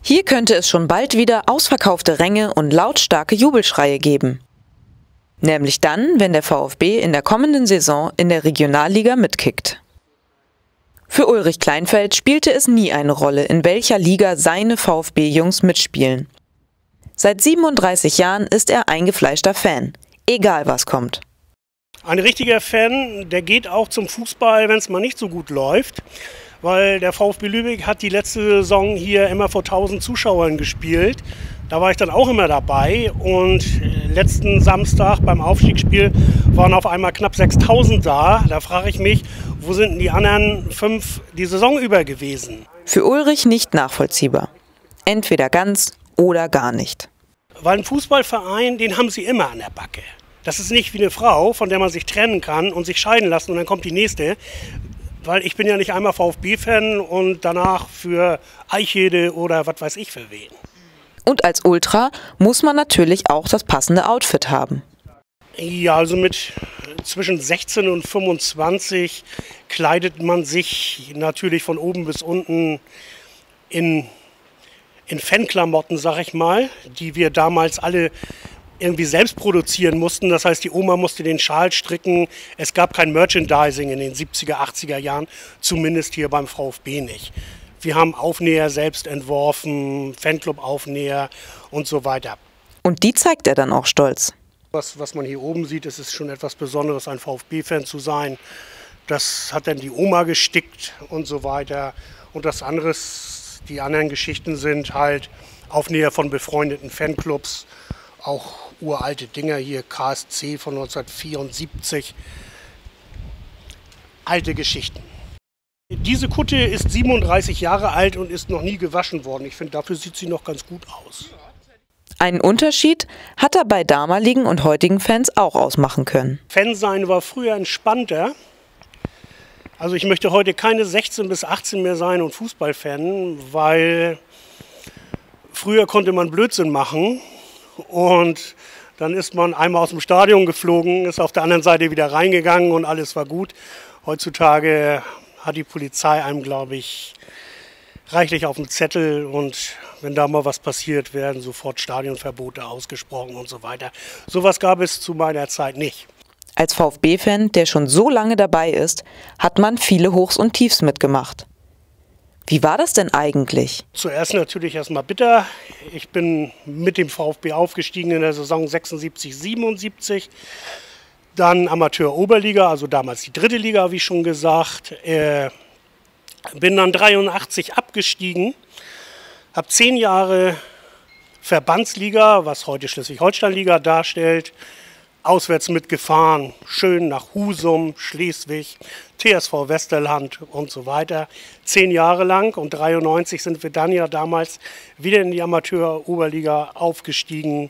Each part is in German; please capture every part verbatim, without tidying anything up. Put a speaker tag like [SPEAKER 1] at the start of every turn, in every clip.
[SPEAKER 1] Hier könnte es schon bald wieder ausverkaufte Ränge und lautstarke Jubelschreie geben. Nämlich dann, wenn der VfB in der kommenden Saison in der Regionalliga mitkickt. Für Ulrich Kleinfeld spielte es nie eine Rolle, in welcher Liga seine VfB-Jungs mitspielen. Seit siebenunddreißig Jahren ist er eingefleischter Fan, egal was kommt.
[SPEAKER 2] Ein richtiger Fan, der geht auch zum Fußball, wenn es mal nicht so gut läuft. Weil der VfB Lübeck hat die letzte Saison hier immer vor tausend Zuschauern gespielt. Da war ich dann auch immer dabei und letzten Samstag beim Aufstiegsspiel waren auf einmal knapp sechstausend da. Da frage ich mich, wo sind denn die anderen fünf die Saison über gewesen?
[SPEAKER 1] Für Ulrich nicht nachvollziehbar. Entweder ganz oder gar nicht.
[SPEAKER 2] Weil ein Fußballverein, den haben sie immer an der Backe. Das ist nicht wie eine Frau, von der man sich trennen kann und sich scheiden lassen und dann kommt die nächste. Weil ich bin ja nicht einmal VfB-Fan und danach für Eichede oder was weiß ich für wen.
[SPEAKER 1] Und als Ultra muss man natürlich auch das passende Outfit haben.
[SPEAKER 2] Ja, also mit zwischen sechzehn und fünfundzwanzig kleidet man sich natürlich von oben bis unten in, in Fanklamotten, sag ich mal, die wir damals alle irgendwie selbst produzieren mussten. Das heißt, die Oma musste den Schal stricken. Es gab kein Merchandising in den siebziger, achtziger Jahren, zumindest hier beim VfB nicht. Wir haben Aufnäher selbst entworfen, Fanclub-Aufnäher und so weiter.
[SPEAKER 1] Und die zeigt er dann auch stolz.
[SPEAKER 2] Was, was man hier oben sieht, ist es schon etwas Besonderes, ein VfB-Fan zu sein. Das hat dann die Oma gestickt und so weiter. Und das andere, die anderen Geschichten sind halt Aufnäher von befreundeten Fanclubs, auch uralte Dinger hier, K S C von neunzehnhundertvierundsiebzig. Alte Geschichten. Diese Kutte ist siebenunddreißig Jahre alt und ist noch nie gewaschen worden. Ich finde, dafür sieht sie noch ganz gut aus.
[SPEAKER 1] Einen Unterschied hat er bei damaligen und heutigen Fans auch ausmachen können.
[SPEAKER 2] Fan sein war früher entspannter. Also ich möchte heute keine sechzehn bis achtzehn mehr sein und Fußballfan, weil früher konnte man Blödsinn machen und dann ist man einmal aus dem Stadion geflogen, ist auf der anderen Seite wieder reingegangen und alles war gut. Heutzutage hat die Polizei einem, glaube ich, reichlich auf dem Zettel und wenn da mal was passiert, werden sofort Stadionverbote ausgesprochen und so weiter. Sowas gab es zu meiner Zeit nicht.
[SPEAKER 1] Als VfB-Fan, der schon so lange dabei ist, hat man viele Hochs und Tiefs mitgemacht. Wie war das denn eigentlich?
[SPEAKER 2] Zuerst natürlich erstmal bitter. Ich bin mit dem VfB aufgestiegen in der Saison sechsundsiebzig, siebenundsiebzig. Dann Amateur-Oberliga, also damals die dritte Liga, wie schon gesagt. Äh, bin dann dreiundachtzig abgestiegen, habe zehn Jahre Verbandsliga, was heute Schleswig-Holstein-Liga darstellt, auswärts mitgefahren, schön nach Husum, Schleswig, T S V Westerland und so weiter. Zehn Jahre lang und dreiundneunzig sind wir dann ja damals wieder in die Amateur-Oberliga aufgestiegen,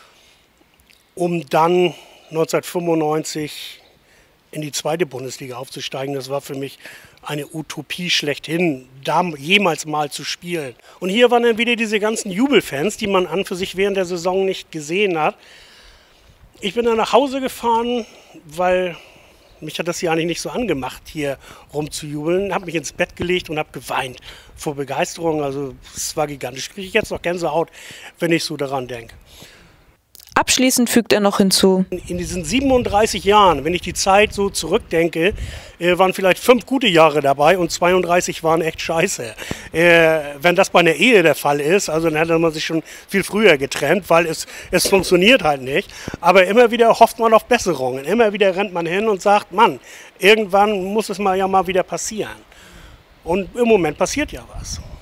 [SPEAKER 2] um dann neunzehnhundertfünfundneunzig in die zweite Bundesliga aufzusteigen. Das war für mich eine Utopie schlechthin, da jemals mal zu spielen. Und hier waren dann wieder diese ganzen Jubelfans, die man an für sich während der Saison nicht gesehen hat. Ich bin dann nach Hause gefahren, weil mich hat das hier eigentlich nicht so angemacht, hier rumzujubeln. Habe mich ins Bett gelegt und habe geweint vor Begeisterung. Also es war gigantisch. Ich kriege jetzt noch Gänsehaut, wenn ich so daran denke.
[SPEAKER 1] Abschließend fügt er noch hinzu:
[SPEAKER 2] In diesen siebenunddreißig Jahren, wenn ich die Zeit so zurückdenke, äh, waren vielleicht fünf gute Jahre dabei und zweiunddreißig waren echt scheiße. Äh, wenn das bei einer Ehe der Fall ist, also dann hätte man sich schon viel früher getrennt, weil es, es funktioniert halt nicht. Aber immer wieder hofft man auf Besserungen. Immer wieder rennt man hin und sagt, Mann, irgendwann muss es mal ja mal wieder passieren. Und im Moment passiert ja was.